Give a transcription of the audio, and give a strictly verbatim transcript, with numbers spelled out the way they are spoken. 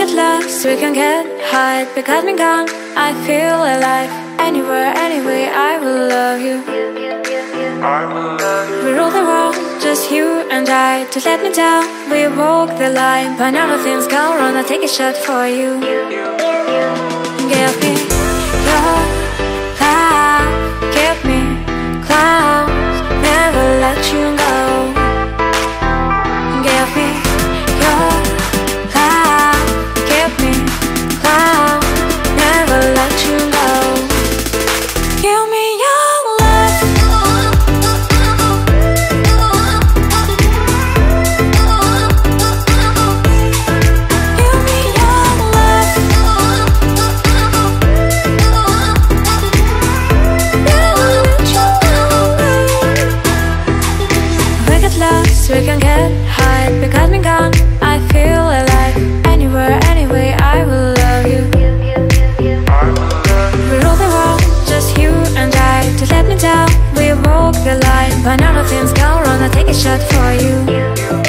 get lost, we can get high. Because me gone, I feel alive. Anywhere, anyway, I will love you. I will love you. We rule the world, just you and I. Just let me down, we walk the line. But now nothing's gone wrong, I'll take a shot for you. Give me your love, give me clouds, never let you go. Give me your love, give me clouds, never let you go. Give me your love. Give me your love. Never let you go. We get lost, we can get high. Because me gone, I feel alive. Anywhere, anyway, I will love you. We rule the world, just you and I. Just let me down, we walk the line. But now nothing's gone wrong, I'll take a shot for you.